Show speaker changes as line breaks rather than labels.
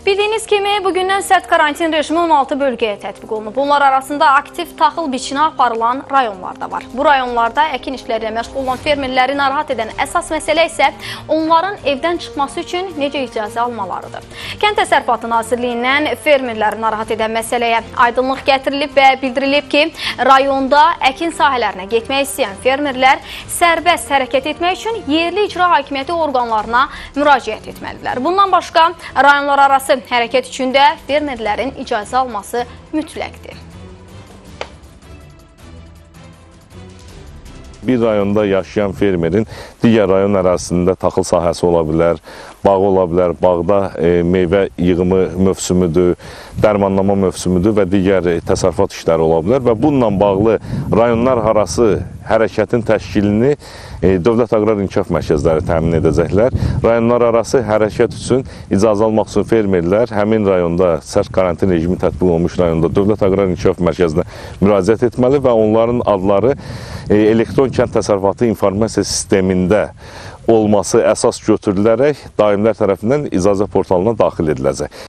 Bildiyiniz kimi, bugündən sərt karantin rejimi 16 bölgəyə tətbiq olunub. Bunlar arasında aktiv taxıl biçini aparılan rayonlar da var. Bu rayonlarda əkin işlərlə məşğul olan fermerləri narahat edən əsas məsələ isə onların evdən çıxması üçün necə icazə almalarıdır. Kənd Təsərrüfatı Nazirliyindən fermerləri narahat edən məsələyə aydınlıq gətirilib və bildirilib ki, rayonda əkin sahələrinə getmək istəyən fermerlər sərbəst hərəkət etmək üçün yerli icra hakimiyyəti orqanlarına müraciət etməlidirlər. Bundan başqa, rayonlar arası hərəkət üçün də fermerlərin icazə alması mütləqdir.
Bir rayonda yaşayan fermerin digər rayon ərazisində taxıl sahəsi ola bilər, bağ ola bilər, bağda meyvə yığımı mövsümüdür, dərmanlama mövsümüdür və digər təsərrüfat işləri ola bilər və bununla bağlı rayonlar arası hərəkətin təşkilini Dövlət Aqrar İnkişaf Mərkəzləri təmin edəcəklər. Rayonlar arası hərəkət üçün icazə almaq üçün fermerlər həmin rayonda sərt karantin rejimi tətbiq olunmuş rayonda Dövlət Aqrar İnkişaf Mərkəzinə müraciət etməli və onların adları elektron kənd təsərrüfatı informasiya sistemində olması əsas götürülərək daimlər tərəfindən icazə portalına daxil ediləcək.